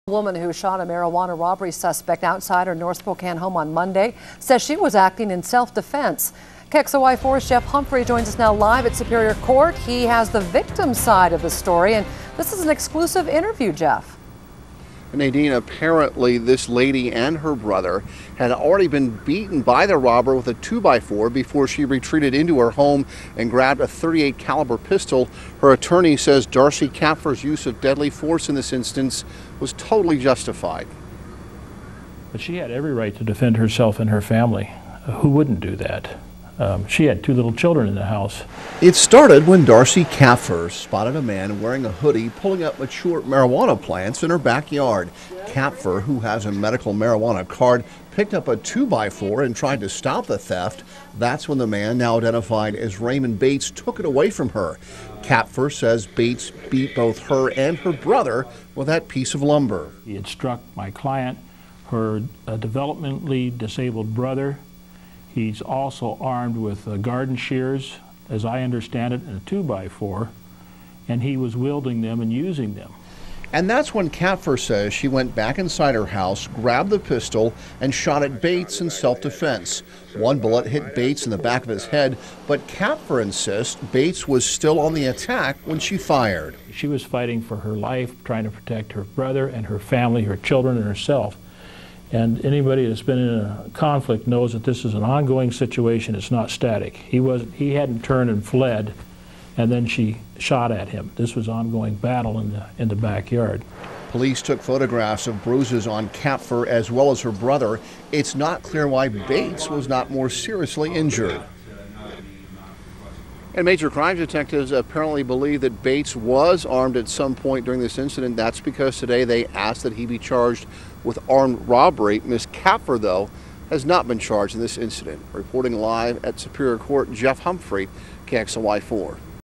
A woman who shot a marijuana robbery suspect outside her North Spokane home on Monday says she was acting in self-defense. KXLY4's Jeff Humphrey joins us now live at Superior Court. He has the victim side of the story, and this is an exclusive interview, Jeff. Nadine, apparently this lady and her brother had already been beaten by the robber with a 2x4 before she retreated into her home and grabbed a .38 caliber pistol. Her attorney says Darcy Kapfer's use of deadly force in this instance was totally justified. But she had every right to defend herself and her family. Who wouldn't do that? She had 2 little children in the house. It started when Darcy Kapfer spotted a man wearing a hoodie pulling up mature marijuana plants in her backyard. Kapfer, who has a medical marijuana card, picked up a 2x4 and tried to stop the theft. That's when the man, now identified as Raymond Bates, took it away from her. Kapfer says Bates beat both her and her brother with that piece of lumber. He had struck my client, her developmentally disabled brother. He's also armed with garden shears, as I understand it, and a 2x4, and he was wielding them and using them. And that's when Kapfer says she went back inside her house, grabbed the pistol, and shot at Bates in self-defense. One bullet hit Bates in the back of his head, but Kapfer insists Bates was still on the attack when she fired. She was fighting for her life, trying to protect her brother and her family, her children, and herself. And anybody that's been in a conflict knows that this is an ongoing situation. It's not static. He hadn't turned and fled, and then she shot at him. This was ongoing battle in the backyard. Police took photographs of bruises on Kapfer as well as her brother. It's not clear why Bates was not more seriously injured. And major crimes detectives apparently believe that Bates was armed at some point during this incident. That's because today they asked that he be charged with armed robbery. Ms. Kapfer, though, has not been charged in this incident. Reporting live at Superior Court, Jeff Humphrey, KXLY4.